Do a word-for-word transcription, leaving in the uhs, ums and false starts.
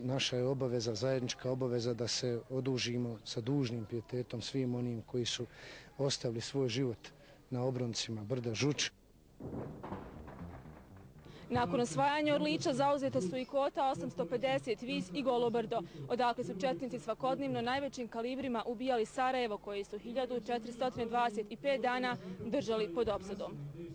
Naša je obaveza, zajednička obaveza da se odužimo sa dužnim pijetetom svim onim koji su ostavili svoj život na obroncima brda Žuč. Nakon osvajanja Orlića zauzeta su i Kota, osamsto pedeset, Vis i Golo brdo, odakle su četnici svakodnevno najvećim kalibrima ubijali Sarajevo, koji su hiljadu četiristo dvadeset pet dana držali pod opsadom.